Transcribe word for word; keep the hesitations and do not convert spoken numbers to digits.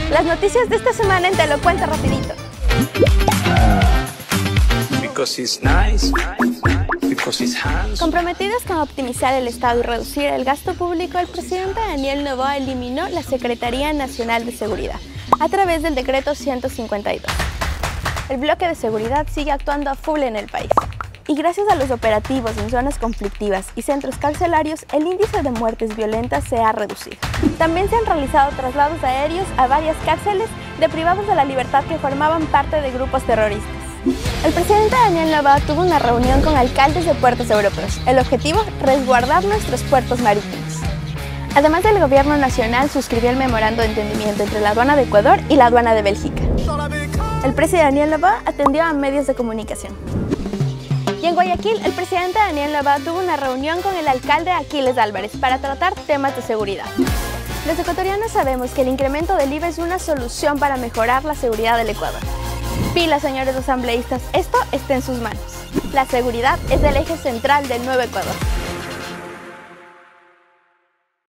Las noticias de esta semana en Te lo cuento rapidito. Comprometidos con optimizar el Estado y reducir el gasto público, el presidente Daniel Noboa eliminó la Secretaría Nacional de Seguridad a través del decreto ciento cincuenta y dos. El bloque de seguridad sigue actuando a full en el país. Y gracias a los operativos en zonas conflictivas y centros carcelarios, el índice de muertes violentas se ha reducido. También se han realizado traslados aéreos a varias cárceles de privados de la libertad que formaban parte de grupos terroristas. El presidente Daniel Noboa tuvo una reunión con alcaldes de puertos europeos. El objetivo, resguardar nuestros puertos marítimos. Además del gobierno nacional, suscribió el memorando de entendimiento entre la aduana de Ecuador y la aduana de Bélgica. El presidente Daniel Noboa atendió a medios de comunicación. Y en Guayaquil, el presidente Daniel Noboa tuvo una reunión con el alcalde Aquiles Álvarez para tratar temas de seguridad. Los ecuatorianos sabemos que el incremento del I V A es una solución para mejorar la seguridad del Ecuador. Pilas, señores asambleístas, esto está en sus manos. La seguridad es el eje central del nuevo Ecuador.